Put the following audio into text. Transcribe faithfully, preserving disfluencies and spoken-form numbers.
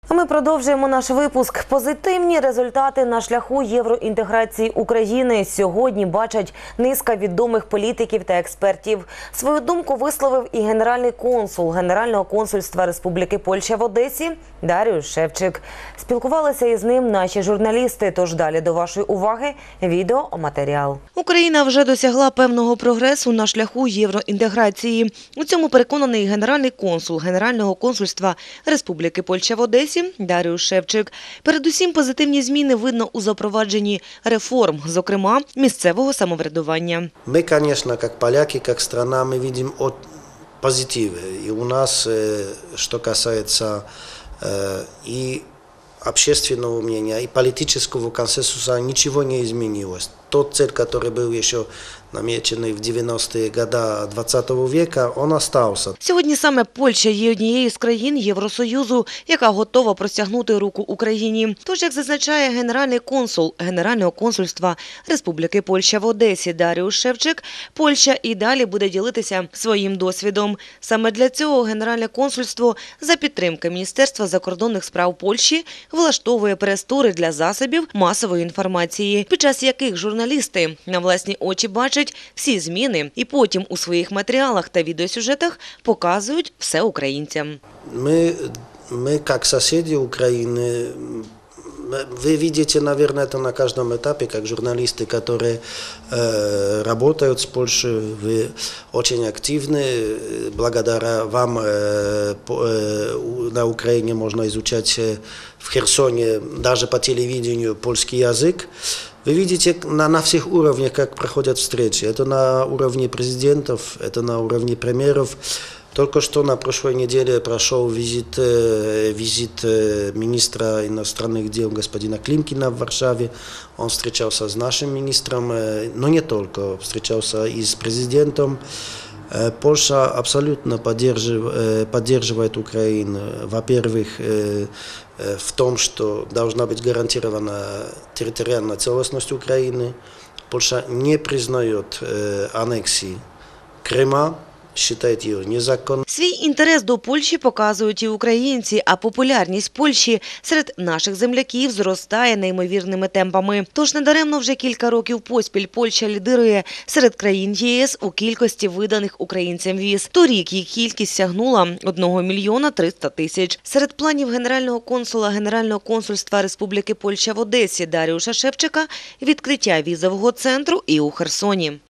А ми продовжуємо наш випуск. Позитивні результати на шляху євроінтеграції України сьогодні бачать низка відомих політиків та експертів. Свою думку висловив і генеральний консул Генерального консульства Республіки Польща в Одесі Даріуш Шевчик. Спілкувалися із ним наші журналісти, тож далі до вашої уваги відеоматеріал. Україна вже досягла певного прогресу на шляху євроінтеграції. У цьому переконаний генеральний консул Генерального консульства Республіки Польща в Одесі Даріуш Шевчик. Передусім позитивні зміни видно у запровадженні реформ, зокрема місцевого самоврядування. Ми, звісно, як поляки, як країна, ми бачимо позитиви. І у нас, що касається і общественного мнения, и политического консенсуса ничего не изменилось. Тот цель, который был еще намеченный в девяностые годы двадцатого века, он остался. Сьогодні саме Польща є однією з країн Євросоюзу, яка готова простягнути руку Україні. Тож, як зазначає генеральний консул Генерального консульства Республіки Польща в Одесі Даріуш Шевчик, Польща і далі буде ділитися своїм досвідом. Саме для цього Генеральне консульство за підтримки Міністерства закордонних справ Польщі влаштовує прес-тури для засобів масової інформації, під час яких журналісти на власні очі бачать всі зміни і потім у своїх матеріалах та відеосюжетах показують все українцям. Ми, ми як сусіди України, вы видите, наверное, это на каждом этапе, как журналисты, которые э, работают с Польшей, вы очень активны. Благодаря вам э, э, на Украине можно изучать э, в Херсоне даже по телевидению польский язык. Вы видите на, на всех уровнях, как проходят встречи. Это на уровне президентов, это на уровне премьеров. Только что на прошлой неделе прошел визит, визит министра иностранных дел господина Климкина в Варшаве. Он встречался с нашим министром, но не только, встречался и с президентом. Польша абсолютно поддерживает, поддерживает Украину. Во-первых, в том, что должна быть гарантирована территориальная целостность Украины. Польша не признает аннексии Крыма. Свій інтерес до Польщі показують і українці, а популярність Польщі серед наших земляків зростає неймовірними темпами. Тож недаремно вже кілька років поспіль Польща лідирує серед країн ЄС у кількості виданих українцям віз. Торік їх кількість сягнула одного мільйона триста тисяч. Серед планів генерального консула Генерального консульства Республіки Польща в Одесі Даріуша Шевчика – відкриття візового центру і у Херсоні.